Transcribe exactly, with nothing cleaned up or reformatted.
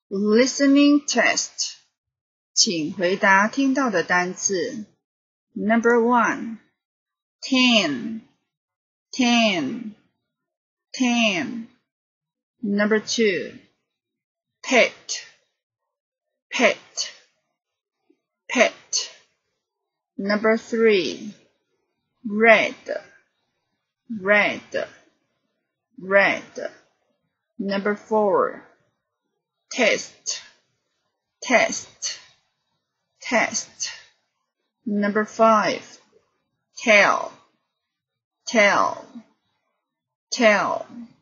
Listening test， 请回答听到的单字。Number one, ten, ten, ten. Number two, pet, pet, pet. Number three, red, red, red. Number four, test, test, test. Number five, tell, tell, tell.